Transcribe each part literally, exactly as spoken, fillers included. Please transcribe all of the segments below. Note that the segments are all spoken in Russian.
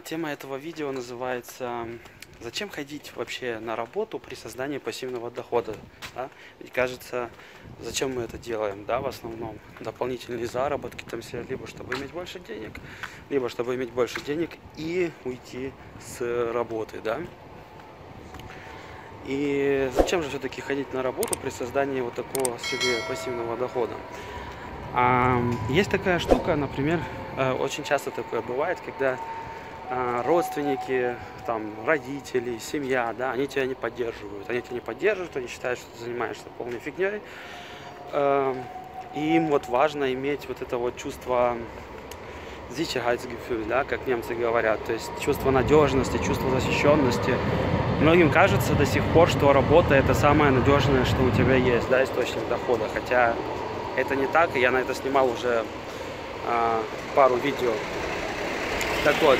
Тема этого видео называется «Зачем ходить вообще на работу при создании пассивного дохода?». Да? Ведь кажется, зачем мы это делаем, да, в основном дополнительные заработки там все, либо чтобы иметь больше денег, либо чтобы иметь больше денег и уйти с работы, да. И зачем же все-таки ходить на работу при создании вот такого себе пассивного дохода? А, есть такая штука, например, э, очень часто такое бывает, когда а, родственники, там, родители, семья, да, они тебя не поддерживают. Они тебя не поддерживают, они считают, что ты занимаешься полной фигней. Э, И им вот важно иметь вот это вот чувство Sicherheitsgefühl, да, как немцы говорят, то есть чувство надежности, чувство защищенности. Многим кажется до сих пор, что работа — это самое надежное, что у тебя есть, да, источник дохода, хотя это не так, и я на это снимал уже а, пару видео. Так вот,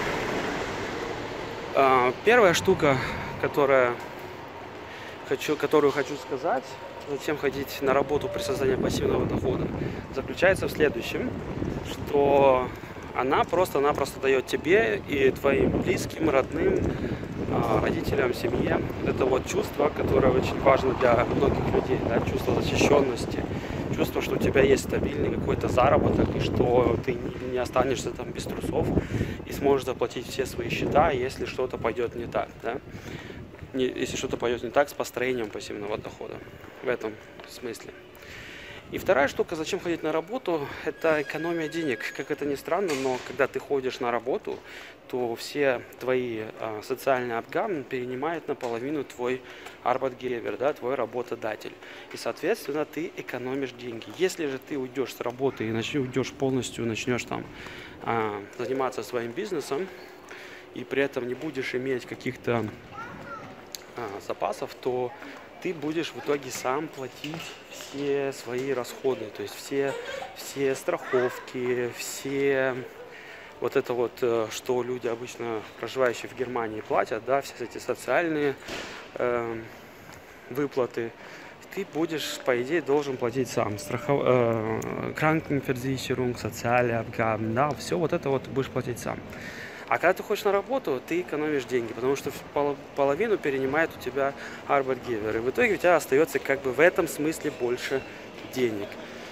а, первая штука, которая хочу, которую хочу сказать, зачем ходить на работу при создании пассивного дохода, заключается в следующем, что она просто-напросто дает тебе и твоим близким, родным, родителям, семье вот это вот чувство, которое очень важно для многих людей, да, чувство защищенности, чувство, что у тебя есть стабильный какой-то заработок и что ты не останешься там без трусов и сможешь заплатить все свои счета, если что-то пойдет не так, да? Не, если что-то пойдет не так с построением пассивного дохода в этом смысле. И вторая штука, зачем ходить на работу, это экономия денег. Как это ни странно, но когда ты ходишь на работу, то все твои а, социальные абгабен перенимает наполовину твой Arbeitgeber, да, твой работодатель. И, соответственно, ты экономишь деньги. Если же ты уйдешь с работы и начнешь, уйдешь полностью, начнешь там а, заниматься своим бизнесом, и при этом не будешь иметь каких-то а, запасов, то ты будешь в итоге сам платить все свои расходы, то есть все, все страховки, все вот это вот, что люди обычно проживающие в Германии платят, да, все эти социальные э, выплаты, ты будешь, по идее, должен платить сам. Страхов... Э, Krankenversicherung, социальные Abgaben, да, все вот это вот ты будешь платить сам. А когда ты ходишь на работу, ты экономишь деньги, потому что половину перенимает у тебя Arbeitgeber. И в итоге у тебя остается как бы в этом смысле больше денег.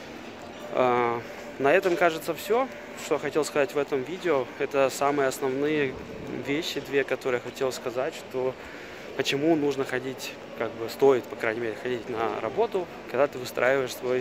На этом, кажется, все, что хотел сказать в этом видео. Это самые основные вещи, две, которые я хотел сказать, что почему нужно ходить, как бы стоит, по крайней мере, ходить на работу, когда ты выстраиваешь свой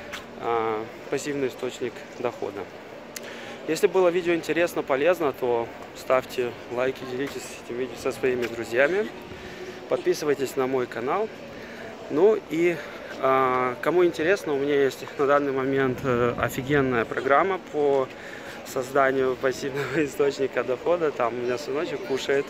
а, пассивный источник дохода. Если было видео интересно, полезно, то ставьте лайки, делитесь этим видео со своими друзьями, подписывайтесь на мой канал. Ну и э, кому интересно, у меня есть на данный момент э, офигенная программа по созданию пассивного источника дохода. Там у меня сыночек кушает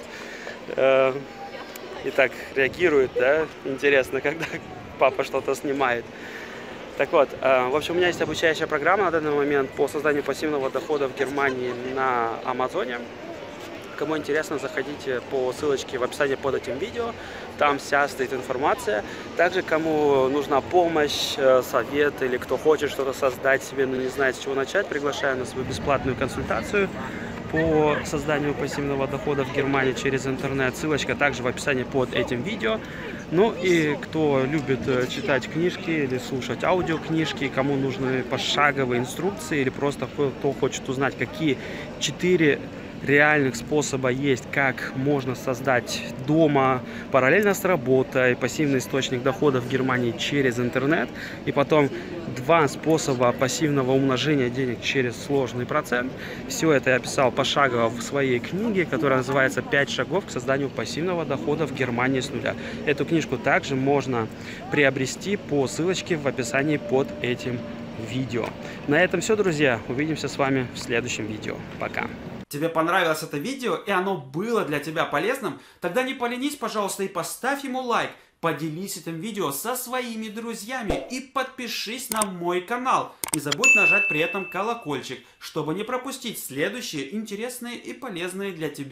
э, и так реагирует, да, интересно, когда папа что-то снимает. Так вот, в общем, у меня есть обучающая программа на данный момент по созданию пассивного дохода в Германии на Амазоне. Кому интересно, заходите по ссылочке в описании под этим видео, там вся стоит информация. Также, кому нужна помощь, совет или кто хочет что-то создать себе, но не знает, с чего начать, приглашаю на свою бесплатную консультацию по созданию пассивного дохода в Германии через интернет. Ссылочка также в описании под этим видео. Ну и кто любит читать книжки или слушать аудиокнижки, кому нужны пошаговые инструкции или просто кто хочет узнать, какие четыре реальных способа есть, как можно создать дома параллельно с работой пассивный источник дохода в Германии через интернет, и потом два способа пассивного умножения денег через сложный процент. Все это я описал пошагово в своей книге, которая называется «пять шагов к созданию пассивного дохода в Германии с нуля». Эту книжку также можно приобрести по ссылочке в описании под этим видео. На этом все, друзья. Увидимся с вами в следующем видео. Пока. Тебе понравилось это видео и оно было для тебя полезным? Тогда не поленись, пожалуйста, и поставь ему лайк. Поделись этим видео со своими друзьями и подпишись на мой канал. Не забудь нажать при этом колокольчик, чтобы не пропустить следующие интересные и полезные для тебя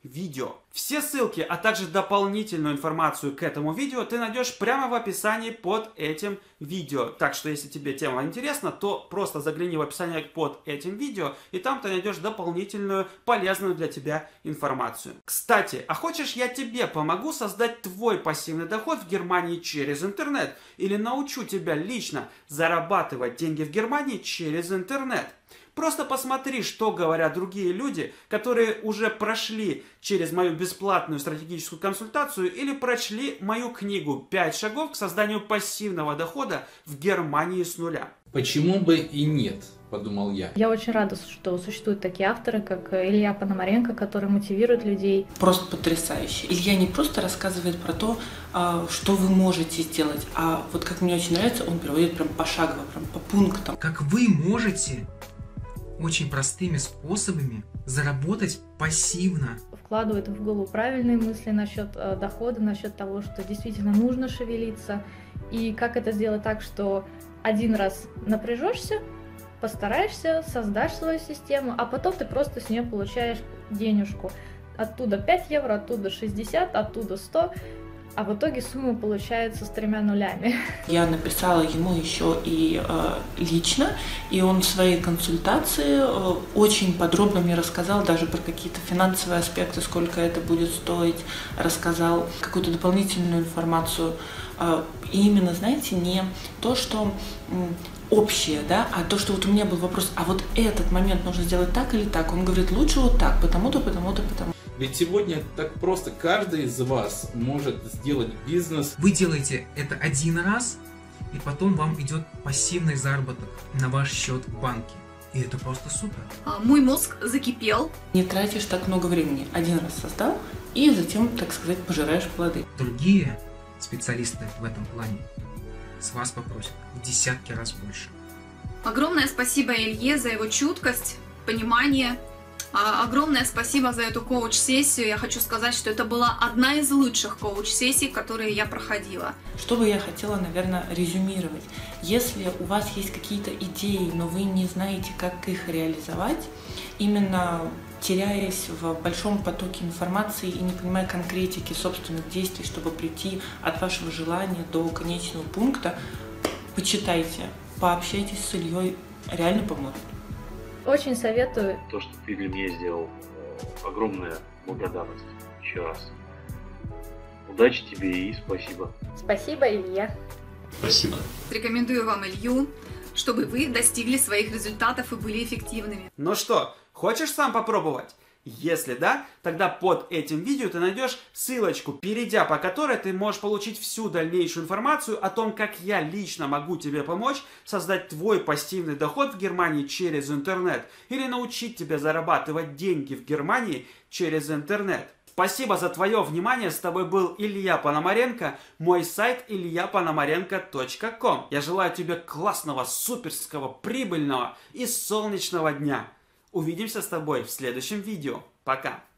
видео. Все ссылки, а также дополнительную информацию к этому видео ты найдешь прямо в описании под этим видео. Так что, если тебе тема интересна, то просто загляни в описание под этим видео, и там ты найдешь дополнительную полезную для тебя информацию. Кстати, а хочешь, я тебе помогу создать твой пассивный доход в Германии через интернет? Или научу тебя лично зарабатывать деньги в Германии через интернет? Просто посмотри, что говорят другие люди, которые уже прошли через мою бесплатную стратегическую консультацию или прочли мою книгу «пять шагов к созданию пассивного дохода в Германии с нуля». Почему бы и нет, подумал я. Я очень рада, что существуют такие авторы, как Илья Пономаренко, которые мотивируют людей. Просто потрясающе. Илья не просто рассказывает про то, что вы можете сделать, а вот как мне очень нравится, он приводит прям пошагово, прям по пунктам. Как вы можете очень простыми способами заработать пассивно. Вкладывают в голову правильные мысли насчет э, дохода, насчет того, что действительно нужно шевелиться. И как это сделать так, что один раз напряжешься, постараешься, создашь свою систему, а потом ты просто с нее получаешь денежку. Оттуда пять евро, оттуда шестьдесят, оттуда сто. А в итоге сумма получается с тремя нулями. Я написала ему еще и э, лично, и он в своей консультации э, очень подробно мне рассказал даже про какие-то финансовые аспекты, сколько это будет стоить, рассказал какую-то дополнительную информацию. Э, и именно, знаете, не то, что э, общее, да, а то, что вот у меня был вопрос, а вот этот момент нужно сделать так или так. Он говорит, лучше вот так, потому-то, потому-то, потому. Ведь сегодня так просто, каждый из вас может сделать бизнес. Вы делаете это один раз, и потом вам идет пассивный заработок на ваш счет в банке. И это просто супер. Мой мозг закипел. Не тратишь так много времени. Один раз создал, и затем, так сказать, пожираешь плоды. Другие специалисты в этом плане с вас попросят в десятки раз больше. Огромное спасибо Илье за его чуткость, понимание. Огромное спасибо за эту коуч-сессию. Я хочу сказать, что это была одна из лучших коуч-сессий, которые я проходила. Что бы я хотела, наверное, резюмировать. Если у вас есть какие-то идеи, но вы не знаете, как их реализовать, именно теряясь в большом потоке информации и не понимая конкретики собственных действий, чтобы прийти от вашего желания до конечного пункта, почитайте, пообщайтесь с Ильей, реально поможет. Очень советую. То, что ты для меня сделал, огромная благодарность еще раз. Удачи тебе и спасибо. Спасибо, Илья. Спасибо. Рекомендую вам Илью, чтобы вы достигли своих результатов и были эффективными. Ну что, хочешь сам попробовать? Если да, тогда под этим видео ты найдешь ссылочку, перейдя по которой ты можешь получить всю дальнейшую информацию о том, как я лично могу тебе помочь создать твой пассивный доход в Германии через интернет или научить тебя зарабатывать деньги в Германии через интернет. Спасибо за твое внимание, с тобой был Илья Пономаренко, мой сайт илья пономаренко точка ком. Я желаю тебе классного, суперского, прибыльного и солнечного дня. Увидимся с тобой в следующем видео. Пока!